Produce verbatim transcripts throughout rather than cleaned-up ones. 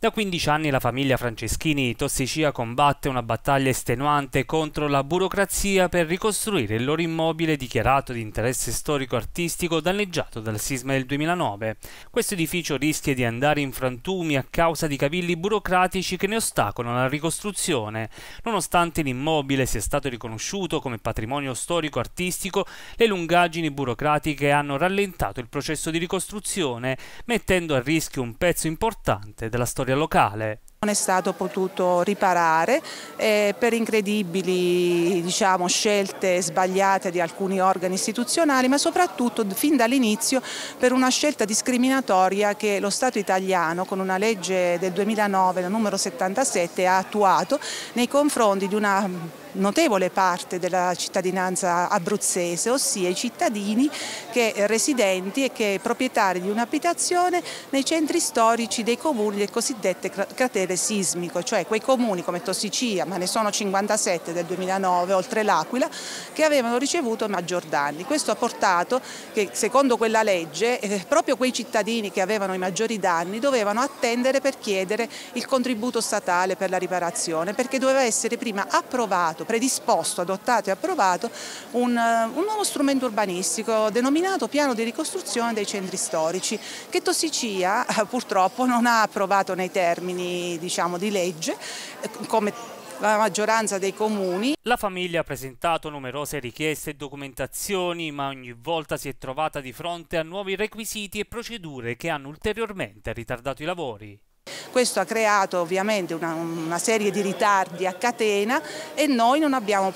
Da quindici anni la famiglia Franceschini di Tossicia combatte una battaglia estenuante contro la burocrazia per ricostruire il loro immobile dichiarato di interesse storico-artistico danneggiato dal sisma del duemilanove. Questo edificio rischia di andare in frantumi a causa di cavilli burocratici che ne ostacolano la ricostruzione. Nonostante l'immobile sia stato riconosciuto come patrimonio storico-artistico, le lungaggini burocratiche hanno rallentato il processo di ricostruzione, mettendo a rischio un pezzo importante della storia locale. Non è stato potuto riparare eh, per incredibili diciamo, scelte sbagliate di alcuni organi istituzionali, ma soprattutto fin dall'inizio per una scelta discriminatoria che lo Stato italiano con una legge del duemilanove, la numero settantasette, ha attuato nei confronti di una notevole parte della cittadinanza abruzzese, ossia i cittadini che residenti e che proprietari di un'abitazione nei centri storici dei comuni del cosiddette cratere sismico, cioè quei comuni come Tossicia, ma ne sono cinquantasette del duemilanove, oltre l'Aquila, che avevano ricevuto maggior danni. Questo ha portato che, secondo quella legge, eh, proprio quei cittadini che avevano i maggiori danni dovevano attendere per chiedere il contributo statale per la riparazione, perché doveva essere prima approvato, predisposto, adottato e approvato un, un nuovo strumento urbanistico denominato piano di ricostruzione dei centri storici, che Tossicia purtroppo non ha approvato nei termini diciamo, di legge, come la maggioranza dei comuni. La famiglia ha presentato numerose richieste e documentazioni, ma ogni volta si è trovata di fronte a nuovi requisiti e procedure che hanno ulteriormente ritardato i lavori. Questo ha creato ovviamente una, una serie di ritardi a catena e noi non abbiamo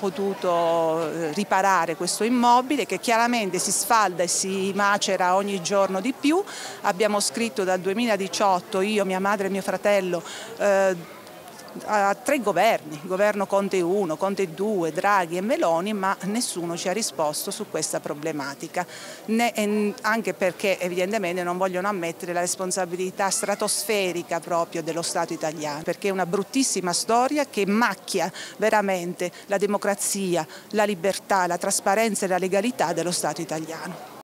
potuto riparare questo immobile che chiaramente si sfalda e si macera ogni giorno di più. Abbiamo scritto dal duemiladiciotto, io, mia madre e mio fratello, eh, a tre governi, governo Conte uno, Conte due, Draghi e Meloni, ma nessuno ci ha risposto su questa problematica, ne, anche perché evidentemente non vogliono ammettere la responsabilità stratosferica proprio dello Stato italiano, perché è una bruttissima storia che macchia veramente la democrazia, la libertà, la trasparenza e la legalità dello Stato italiano.